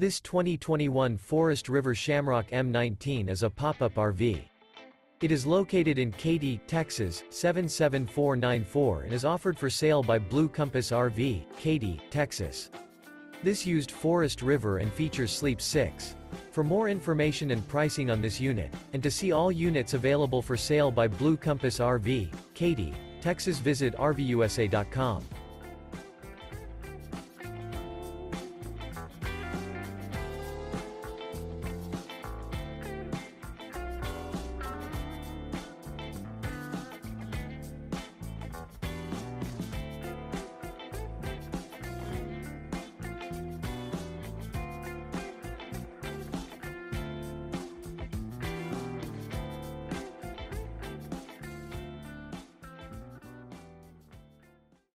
This 2021 Forest River Shamrock M-19 is a pop-up RV. It is located in Katy, Texas, 77494 and is offered for sale by Blue Compass RV, Katy, Texas. This used Forest River and features Sleep 6. For more information and pricing on this unit, and to see all units available for sale by Blue Compass RV, Katy, Texas, visit RVUSA.com.